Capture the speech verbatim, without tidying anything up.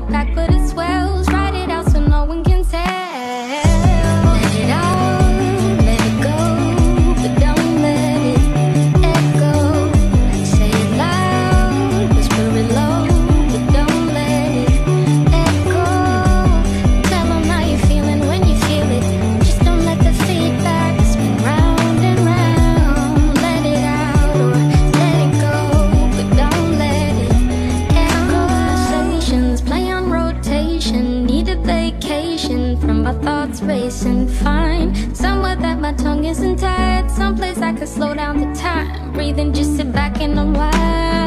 hold back, but it swells. Write it out so no one can tell. Let it out, let it go, but don't let it echo. Say it loud, whisper it low, but don't let it echo. Tell them how you're feeling when you feel it. Just don't let the feedback spin round and round. Let it out or let it go, but don't let it echo. Conversations play on rotation. Need a vacation from my thoughts racing. Find somewhere that my tongue isn't tied. Someplace I could slow down the time. Breathe and just sit back and unwind.